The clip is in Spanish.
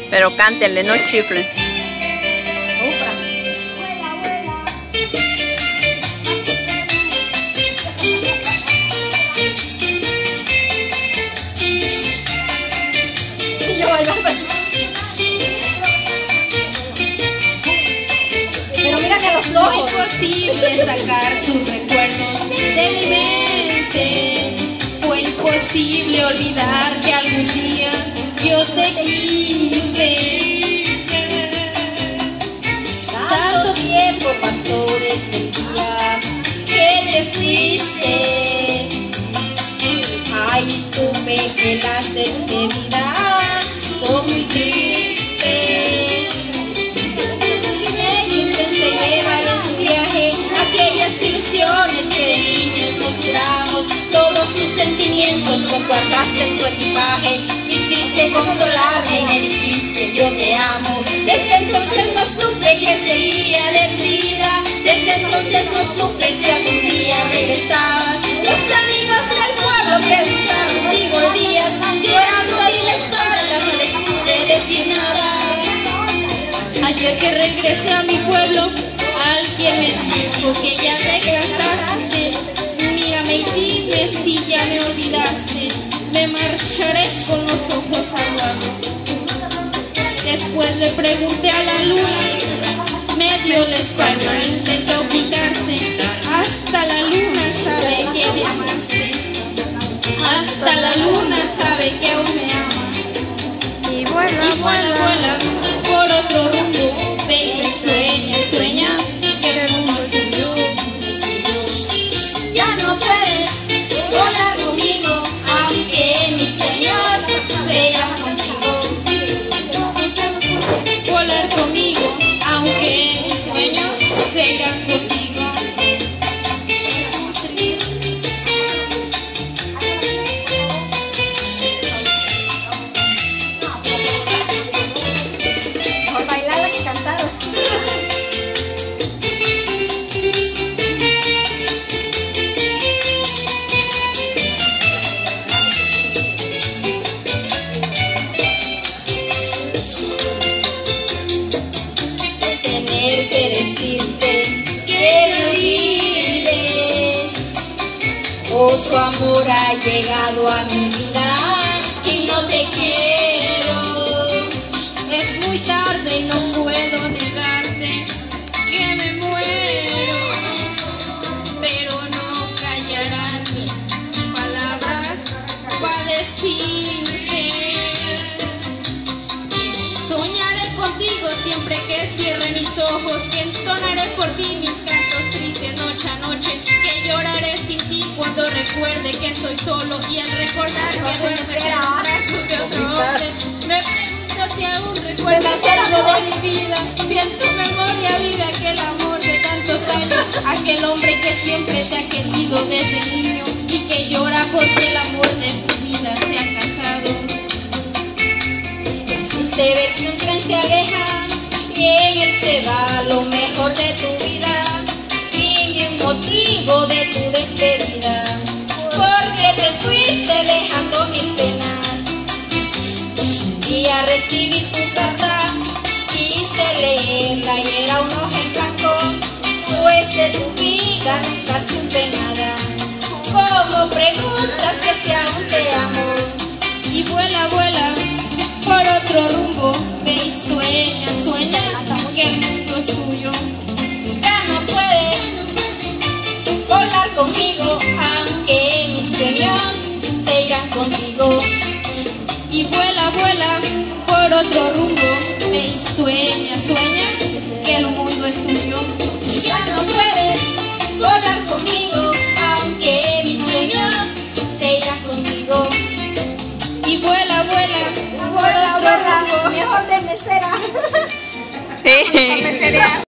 Pero cántenle, no chiflen. Pero mírame a los ojos. Fue imposible sacar tus recuerdos de mi mente. Fue imposible olvidar que algún día yo te quise. Tanto tiempo pasó desde el día que te fuiste. Ay, supe que las despedidas son muy tristes. Intenté llevar en su viaje aquellas ilusiones que de niños nos juramos. Todos tus sentimientos los guardaste en tu equipaje. Quisiste consolarme y me dijiste yo te amo. Desde entonces no supe qué sería de tu vida. Desde entonces no supe si algún día regresabas. Los amigos del pueblo preguntaron si volvías. Llorando y la espalda no les pude decir nada. Ayer que regresé a mi pueblo, alguien me dijo que ya te casaste. Mírame y dime si ya me olvidaste. Me marcharé con los ojos aguados. Después le pregunté a la luna, me dio la espalda, intentó ocultarse. Hasta la luna sabe que me amaste. Hasta la luna sabe que aún me amas. Y vuela, vuela por otro rumbo. Ve y sueña, sueña que el mundo es tuyo. Ya no puedes volar conmigo, aunque mis sueños sean contigo. Volar conmigo, aunque mis sueños sean contigo. Por bailar la que cantaron. Tener que decirte que me olvides. Otro amor ha llegado a mi vida y no te quiero. Es muy tarde y no puedo negarte que me muero. Pero no callarán mis palabras para decirte. Soñaré contigo siempre que cierre mis ojos, que entonaré por ti mis cantos tristes noche a noche, que lloraré sin ti cuando recuerde que estoy solo y al recordar que duermes en los brazos de otro hombre. Me pregunto si aún recuerdas algo de mi vida, si en tu memoria vive aquel amor de tantos años, aquel hombre que siempre te ha querido desde niño y que llora porque el amor de su vida se ha casado. Se ve que un tren se aleja y en él se va lo mejor de tu vida y un motivo de tu despedida, porque te fuiste dejando mil penas. Y al recibir tu carta quise leerla y era un ojo en blanco, pues de tu vida nunca supe nada. Como preguntas que si aún te amo. Y vuela, vuela por otro rumbo, ve y sueña, sueña que el mundo es tuyo. Ya no puedes volar conmigo, aunque mis sueños se irán contigo. Y vuela, vuela por otro rumbo, ve y sueña, sueña que el mundo es tuyo. Ya no puedes volar conmigo, aunque mis sueños se irán contigo. Y vuela, vuela por otro rumbo. Mejor de mesera. Sí.